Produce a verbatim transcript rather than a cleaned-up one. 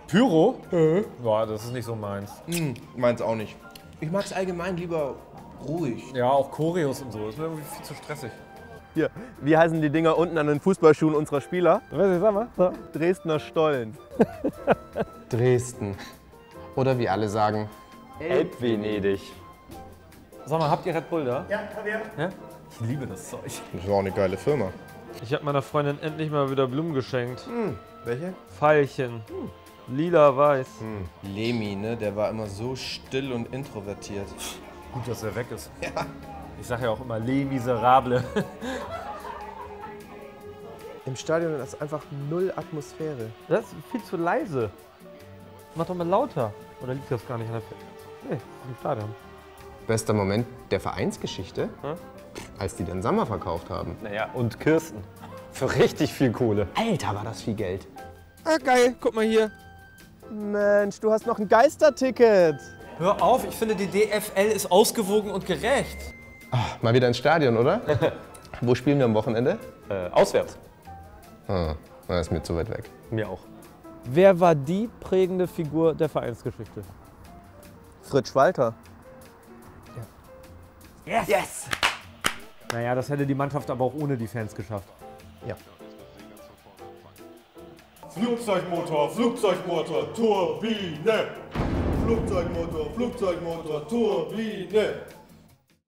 Pyro? Mhm. Boah, das ist nicht so meins. Mm, meins auch nicht. Ich mag es allgemein lieber ruhig. Ja, auch Choreos und so. Das ist mir irgendwie viel zu stressig. Hier, wie heißen die Dinger unten an den Fußballschuhen unserer Spieler? Was ich sag mal? So. Dresdner Stollen. Dresden. Oder wie alle sagen, Elb-Venedig. Sag mal, habt ihr Red Bull da? Ja, haben wir. Ja? Ich liebe das Zeug. das ist auch eine geile Firma. Ich habe meiner Freundin endlich mal wieder Blumen geschenkt. Hm, welche? Veilchen. Lila-weiß. Hm. Lemi, ne? Der war immer so still und introvertiert. Gut, dass er weg ist. Ja. Ich sag ja auch immer Les Miserables. Im Stadion ist einfach null Atmosphäre. Das ist viel zu leise. Mach doch mal lauter. Oder liegt das gar nicht an der Fe Nee, im Stadion. Bester Moment der Vereinsgeschichte, Hm? als die den Sommer verkauft haben. Naja, und Kirsten. Für richtig viel Kohle. Alter, war das viel Geld. Ah, geil. Guck mal hier. Mensch, du hast noch ein Geisterticket. Hör auf, ich finde, die D F L ist ausgewogen und gerecht. Ach, mal wieder ins Stadion, oder? Wo spielen wir am Wochenende? Äh, auswärts. Ah, das ist mir zu weit weg. Mir auch. Wer war die prägende Figur der Vereinsgeschichte? Fritz Walter. Yes! Yes! Naja, das hätte die Mannschaft aber auch ohne die Fans geschafft. Ja. Flugzeugmotor, Flugzeugmotor, Turbine. Flugzeugmotor, Flugzeugmotor, Turbine.